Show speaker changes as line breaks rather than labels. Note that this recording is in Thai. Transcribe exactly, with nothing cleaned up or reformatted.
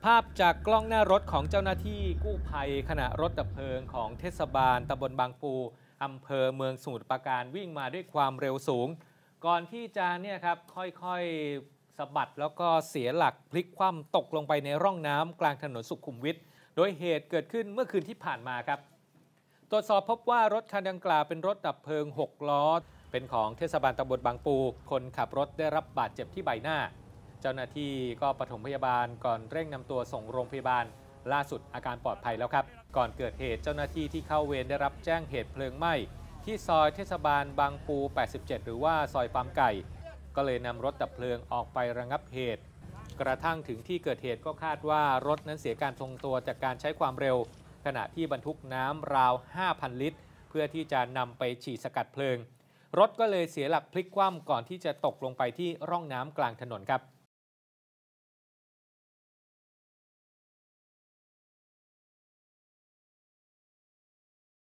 าพจากกล้องหน้ารถของเจ้าหน้าที่กู้ภัยขณะรถดับเพลิงของเทศบาลตำบลบางปูอำเภอเมืองสมุทรปราการวิ่งมาด้วยความเร็วสูงก่อนที่จะเนี่ยครับค่อยๆสะบัดแล้วก็เสียหลักพลิกคว่ำตกลงไปในร่องน้ำกลางถนนสุขุมวิทโดยเหตุเกิดขึ้นเมื่อคืนที่ผ่านมาครับตรวจสอบพบว่ารถคันดังกล่าวเป็นรถดับเพลิงหกล้อเป็นของเทศบาลตำบลบางปูคนขับรถได้รับบาดเจ็บที่ใบหน้าเจ้าหน้าที่ก็ปฐมพยาบาลก่อนเร่งนำตัวส่งโรงพยาบาลล่าสุดอาการปลอดภัยแล้วครับก่อนเกิดเหตุเจ้าหน้าที่ที่เข้าเวรได้รับแจ้งเหตุเพลิงไหม้ที่ซอยเทศบาลบางปูแปดสิบเจ็ดหรือว่าซอยฟาร์มไก่ก็เลยนำรถดับเพลิงออกไประงับเหตุกระทั่งถึงที่เกิดเหตุก็คาดว่ารถนั้นเสียการทรงตัวจากการใช้ความเร็วขณะที่บรรทุกน้ำราว ห้าพัน ลิตรเพื่อที่จะนำไปฉีดสกัดเพลิงรถก็เลยเสียหลักพลิกคว่ำก่อนที่จะตกลงไปที่ร่องน้ำกลางถนนครับ